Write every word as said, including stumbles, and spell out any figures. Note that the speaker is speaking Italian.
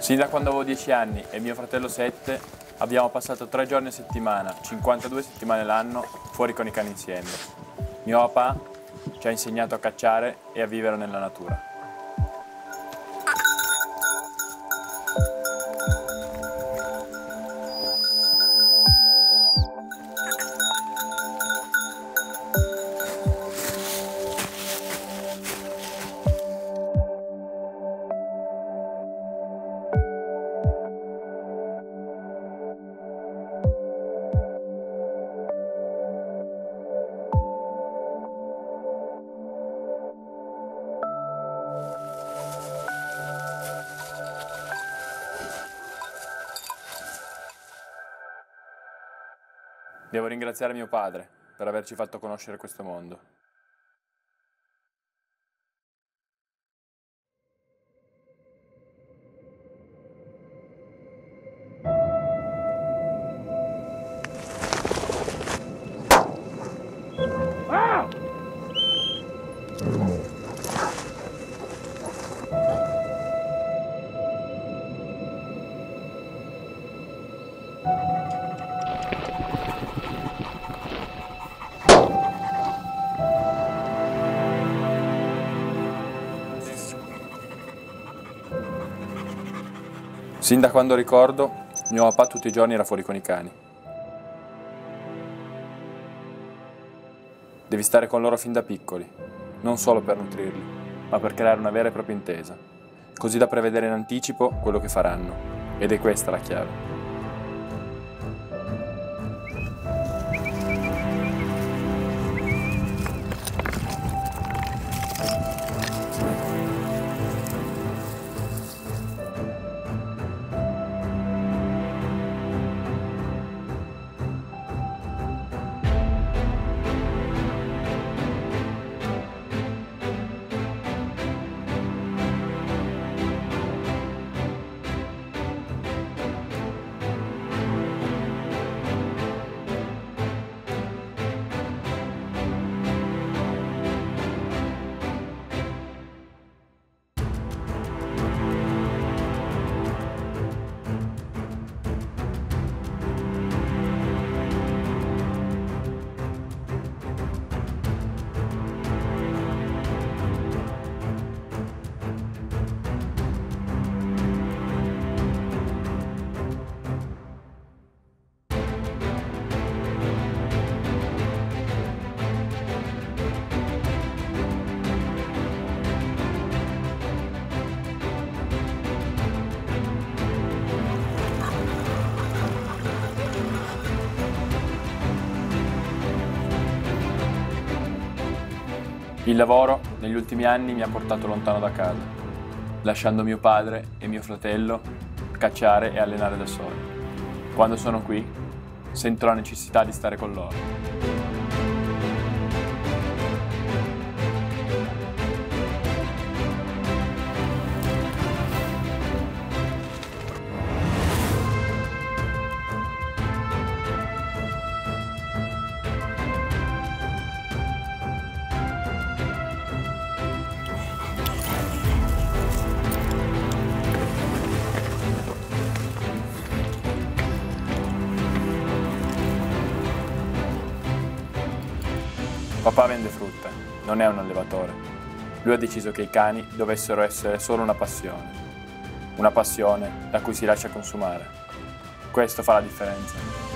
Sin da quando avevo dieci anni e mio fratello sette, abbiamo passato tre giorni a settimana, cinquantadue settimane l'anno, fuori con i cani insieme. Mio papà ci ha insegnato a cacciare e a vivere nella natura. Devo ringraziare mio padre per averci fatto conoscere questo mondo. Sin da quando ricordo, mio papà tutti i giorni era fuori con i cani. Devi stare con loro fin da piccoli, non solo per nutrirli, ma per creare una vera e propria intesa, così da prevedere in anticipo quello che faranno. Ed è questa la chiave. Il lavoro negli ultimi anni mi ha portato lontano da casa, lasciando mio padre e mio fratello cacciare e allenare da soli. Quando sono qui, sento la necessità di stare con loro. Papà vende frutta, non è un allevatore. Lui ha deciso che i cani dovessero essere solo una passione. Una passione da cui si lascia consumare. Questo fa la differenza.